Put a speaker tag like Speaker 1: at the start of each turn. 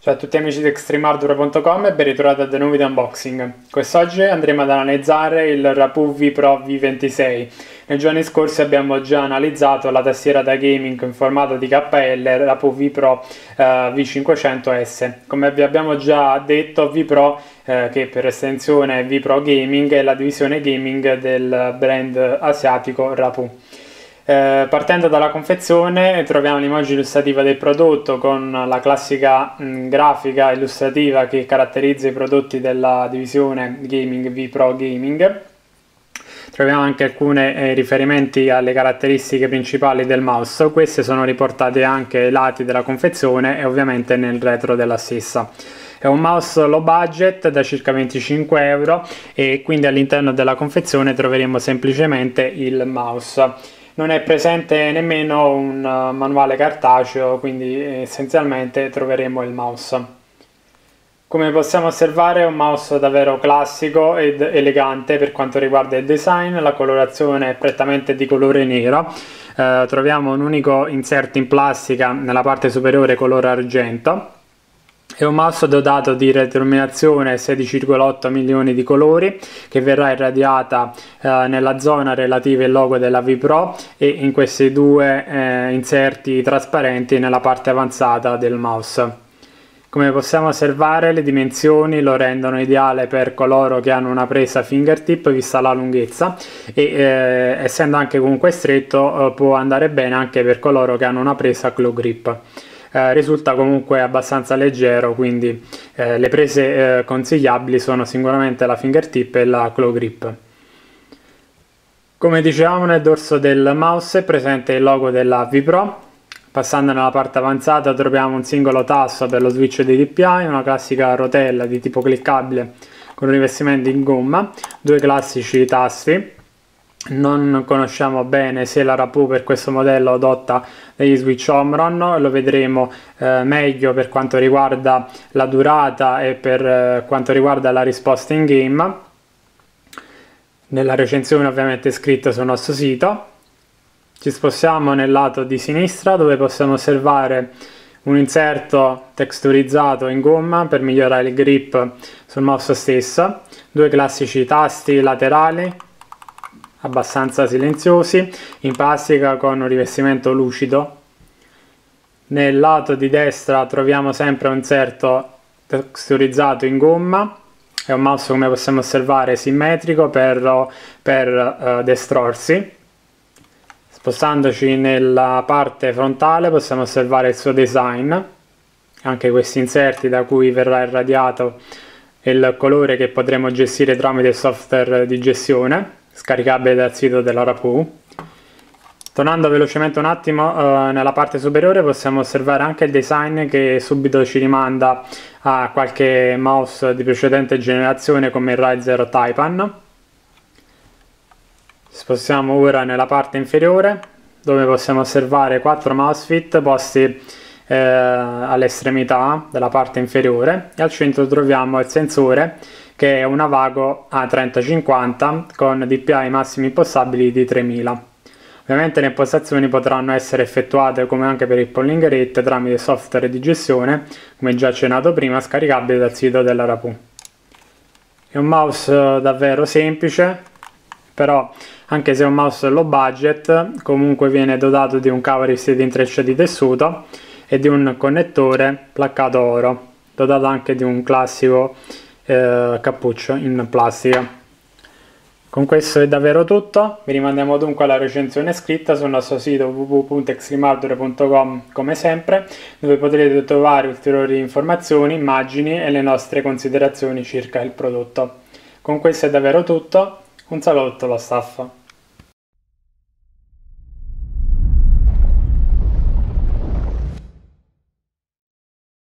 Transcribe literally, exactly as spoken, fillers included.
Speaker 1: Ciao a tutti amici di extreme hardware punto com e ben ritrovati ad un nuovo video unboxing. Quest'oggi andremo ad analizzare il Rapu vPro V ventisei. Nei giorni scorsi abbiamo già analizzato la tastiera da gaming in formato di K L Rapu vPro eh, V cinquecento S. Come vi abbiamo già detto, vPro, eh, che per estensione è vPro Gaming, è la divisione gaming del brand asiatico Rapu. Eh, partendo dalla confezione troviamo l'immagine illustrativa del prodotto con la classica mh, grafica illustrativa che caratterizza i prodotti della divisione gaming vPro Gaming. Troviamo anche alcuni eh, riferimenti alle caratteristiche principali del mouse. Queste sono riportate anche ai lati della confezione e ovviamente nel retro della stessa. È un mouse low budget da circa venticinque euro e quindi all'interno della confezione troveremo semplicemente il mouse. Non è presente nemmeno un manuale cartaceo, quindi essenzialmente troveremo il mouse. Come possiamo osservare è un mouse davvero classico ed elegante per quanto riguarda il design. La colorazione è prettamente di colore nero. Eh, troviamo un unico inserto in plastica nella parte superiore color argento. È un mouse dotato di retroilluminazione sedici virgola otto milioni di colori che verrà irradiata eh, nella zona relativa al logo della vPro e in questi due eh, inserti trasparenti nella parte avanzata del mouse. Come possiamo osservare, le dimensioni lo rendono ideale per coloro che hanno una presa fingertip vista la lunghezza e eh, essendo anche comunque stretto eh, può andare bene anche per coloro che hanno una presa claw grip. Eh, risulta comunque abbastanza leggero, quindi eh, le prese eh, consigliabili sono sicuramente la fingertip e la claw grip. Come dicevamo, nel dorso del mouse è presente il logo della vPro. Passando nella parte avanzata troviamo un singolo tasto per lo switch di D P I, una classica rotella di tipo cliccabile con rivestimento in gomma, due classici tasti. Non conosciamo bene se la Rapu per questo modello adotta degli switch Omron, lo vedremo eh, meglio per quanto riguarda la durata e per eh, quanto riguarda la risposta in game. Nella recensione ovviamente scritta sul nostro sito. Ci spostiamo nel lato di sinistra dove possiamo osservare un inserto texturizzato in gomma per migliorare il grip sul mouse stesso, due classici tasti laterali abbastanza silenziosi in plastica con un rivestimento lucido. Nel lato di destra troviamo sempre un inserto texturizzato in gomma. È un mouse, come possiamo osservare, simmetrico per, per uh, destrorsi. Spostandoci nella parte frontale possiamo osservare il suo design, anche questi inserti da cui verrà irradiato il colore che potremo gestire tramite il software di gestione scaricabile dal sito della Rapu. Tornando velocemente un attimo eh, nella parte superiore possiamo osservare anche il design che subito ci rimanda a qualche mouse di precedente generazione come il Razer Taipan. Spostiamo ora nella parte inferiore dove possiamo osservare quattro mousefit posti eh, all'estremità della parte inferiore e al centro troviamo il sensore che è un Avago A trenta cinquanta con D P I massimi impostabili di tremila. Ovviamente le impostazioni potranno essere effettuate come anche per il polling rate tramite software di gestione, come già accennato prima, scaricabile dal sito della Rapu. È un mouse davvero semplice, però anche se è un mouse low budget, comunque viene dotato di un cavo rivestito in treccia di tessuto e di un connettore placcato oro, dotato anche di un classico Eh, cappuccio in plastica. Con questo è davvero tutto, vi rimandiamo dunque alla recensione scritta sul nostro sito w w w punto extreme hardware punto com come sempre, dove potrete trovare ulteriori informazioni, immagini e le nostre considerazioni circa il prodotto. Con questo è davvero tutto, un saluto allo staff.